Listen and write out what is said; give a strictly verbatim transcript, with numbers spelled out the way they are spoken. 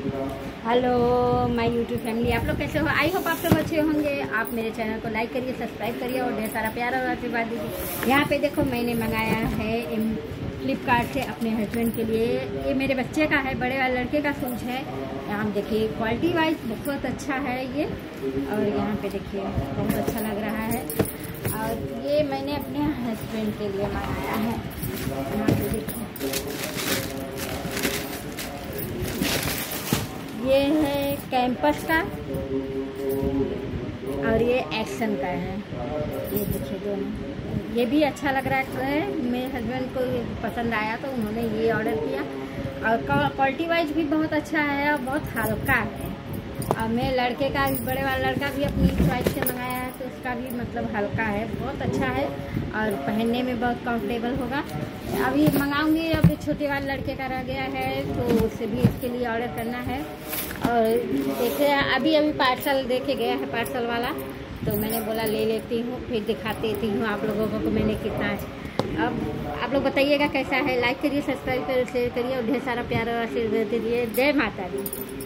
Hello my YouTube family, आप लोग कैसे हो? आई होप आप सब अच्छे होंगे। आप मेरे चैनल को लाइक करिए, सब्सक्राइब करिए और ढेर सारा प्यार और आशीर्वाद दीजिए। यहाँ पे देखो, मैंने मंगाया है फ्लिपकार्ट से अपने हस्बैंड के लिए। ये मेरे बच्चे का है, बड़े वाले लड़के का शूज है। यहाँ देखिए, क्वालिटी वाइज बहुत अच्छा है ये। और यहाँ पे देखिए, बहुत अच्छा लग रहा है। और ये मैंने अपने हस्बैंड के लिए मंगाया है। यहाँ पे देखिए, ये है कैंपस का और ये एक्शन का है। ये देखिए दोनों, ये भी अच्छा लग रहा है। मेरे हस्बैंड को पसंद आया तो उन्होंने ये ऑर्डर किया। और क्वालिटी वाइज भी बहुत अच्छा है और बहुत हल्का है। और मेरे लड़के का, बड़े वाला लड़का भी अपनी चॉइस से मंगाया है तो उसका भी मतलब हल्का है, बहुत अच्छा है और पहनने में बहुत कंफर्टेबल होगा। अभी मंगाऊंगी, अभी छोटे वाले लड़के का रह गया है तो उसे भी इसके लिए ऑर्डर करना है। और देखिए, अभी अभी पार्सल देके गया है पार्सल वाला, तो मैंने बोला ले लेती हूँ, फिर दिखा देती हूँ आप लोगों को मैंने कितना है। अब आप लोग बताइएगा कैसा है। लाइक करिए, सब्सक्राइब करिए, शेयर करिए और ढेर सारा प्यार और आशीर्वाद दीजिए। जय माता दी।